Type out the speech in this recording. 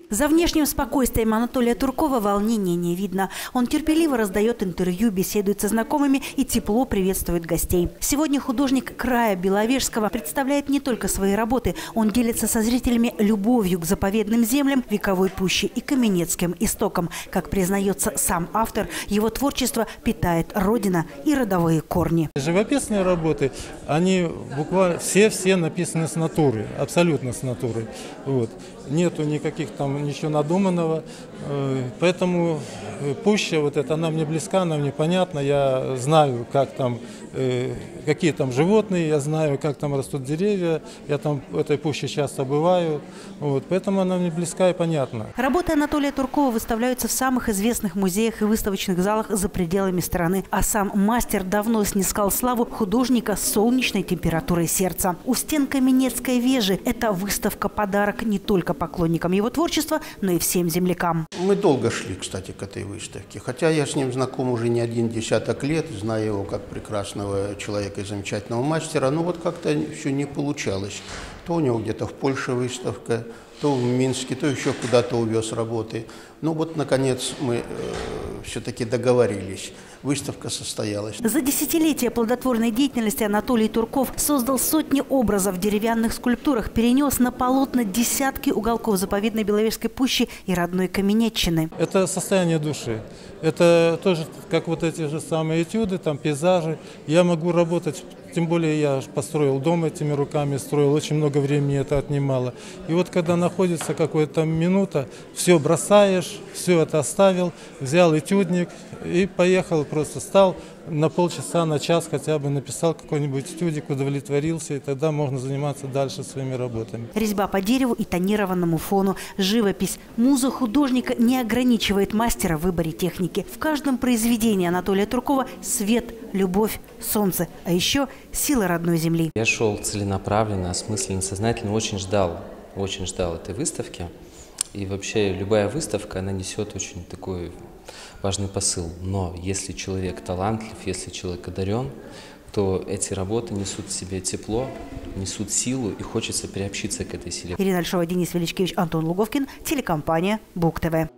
За внешним спокойствием Анатолия Туркова волнения не видно. Он терпеливо раздает интервью, беседует со знакомыми и тепло приветствует гостей. Сегодня художник края Беловежского представляет не только свои работы. Он делится со зрителями любовью к заповедным землям, вековой пуще и каменецким истокам. Как признается сам автор, его творчество питает родина и родовые корни. Живописные работы, они буквально все написаны с натуры, абсолютно с натуры. Вот. Нету никаких там ничего надуманного, поэтому пуща вот эта, она мне близка, она мне понятна, я знаю, как там, какие там животные, я знаю, как там растут деревья, я там в этой пуще часто бываю, вот, поэтому она мне близка и понятна. Работы Анатолия Туркова выставляются в самых известных музеях и выставочных залах за пределами страны, а сам мастер давно снискал славу художника с солнечной температурой сердца. У стен Каменецкой вежи эта выставка-подарок не только поклонникам его творчества, но и всем землякам. Мы долго шли, кстати, к этой выставке. Хотя я с ним знаком уже не один десяток лет, знаю его как прекрасного человека и замечательного мастера, но вот как-то все не получалось. То у него где-то в Польше выставка, то в Минске, то еще куда-то увез работы. Ну вот, наконец, мы все-таки договорились. Выставка состоялась. За десятилетия плодотворной деятельности Анатолий Турков создал сотни образов в деревянных скульптурах, перенес на полотна десятки уголков заповедной Беловежской пущи и родной Каменеччины. Это состояние души. Это тоже, как вот эти же самые этюды, там пейзажи. Я могу работать, тем более я построил дом этими руками, строил, очень много времени это отнимало. И вот когда находится какая-то минута, все бросаешь, все это оставил, взял этюдник и поехал, просто стал на полчаса, на час хотя бы написал какой-нибудь этюдик, удовлетворился, и тогда можно заниматься дальше своими работами. Резьба по дереву и тонированному фону, живопись. Муза художника не ограничивает мастера в выборе техники. В каждом произведении Анатолия Туркова свет, любовь, солнце, а еще сила родной земли. Я шел целенаправленно, осмысленно, сознательно, очень ждал этой выставки. И вообще любая выставка, она несет очень такой важный посыл. Но если человек талантлив, если человек одарен, то эти работы несут в себе тепло, несут силу, и хочется приобщиться к этой силе. Ирина Альшова, Денис Величкевич, Антон Луговкин, телекомпания БугТV.